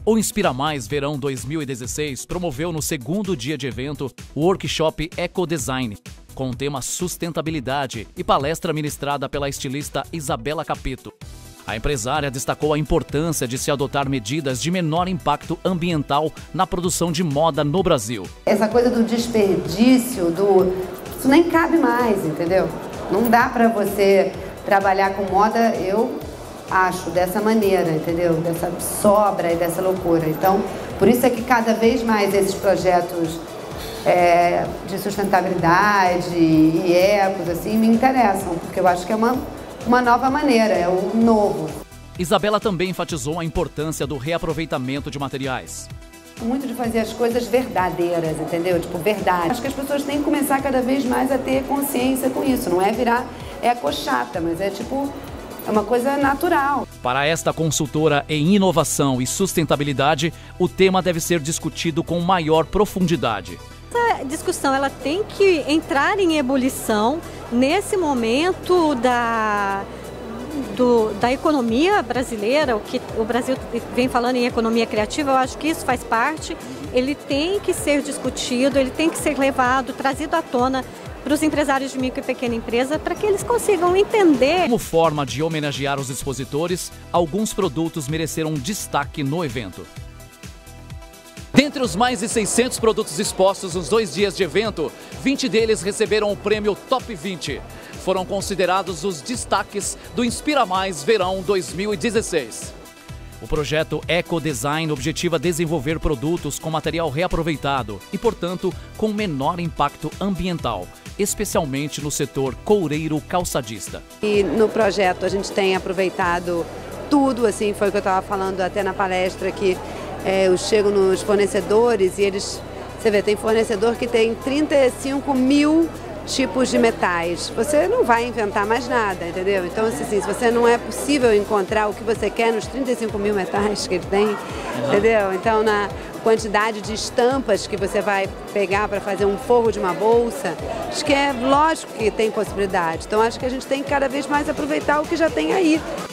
O Inspira Mais Verão 2016 promoveu no segundo dia de evento o workshop Ecodesign, com o tema sustentabilidade e palestra ministrada pela estilista Isabela Capetto. A empresária destacou a importância de se adotar medidas de menor impacto ambiental na produção de moda no Brasil. Essa coisa do desperdício, isso nem cabe mais, entendeu? Não dá para você trabalhar com moda, eu acho, dessa maneira, entendeu? Dessa sobra e dessa loucura. Então, por isso é que cada vez mais esses projetos de sustentabilidade e ecos, assim, me interessam, porque eu acho que é uma nova maneira, é o novo. Isabela também enfatizou a importância do reaproveitamento de materiais. Muito de fazer as coisas verdadeiras, entendeu? Tipo, verdade. Acho que as pessoas têm que começar cada vez mais a ter consciência com isso. Não é virar ecochata, mas é tipo, é uma coisa natural. Para esta consultora em inovação e sustentabilidade, o tema deve ser discutido com maior profundidade. Essa discussão ela tem que entrar em ebulição nesse momento da economia brasileira, o que o Brasil vem falando em economia criativa, eu acho que isso faz parte. Ele tem que ser discutido, ele tem que ser levado, trazido à tona para os empresários de micro e pequena empresa, para que eles consigam entender. Como forma de homenagear os expositores, alguns produtos mereceram destaque no evento. Dentre os mais de 600 produtos expostos nos 2 dias de evento, 20 deles receberam o prêmio Top 20. Foram considerados os destaques do Inspira Mais Verão 2016. O projeto Ecodesign objetiva desenvolver produtos com material reaproveitado e, portanto, com menor impacto ambiental, especialmente no setor coureiro calçadista. E no projeto a gente tem aproveitado tudo, assim, foi o que eu estava falando até na palestra, que eu chego nos fornecedores e eles, você vê, tem fornecedor que tem 35 mil tipos de metais. Você não vai inventar mais nada, entendeu? Então, assim, se você não é possível encontrar o que você quer nos 35 mil metais que ele tem, entendeu? Então, na quantidade de estampas que você vai pegar para fazer um forro de uma bolsa, acho que é lógico que tem possibilidade. Então, acho que a gente tem que cada vez mais aproveitar o que já tem aí.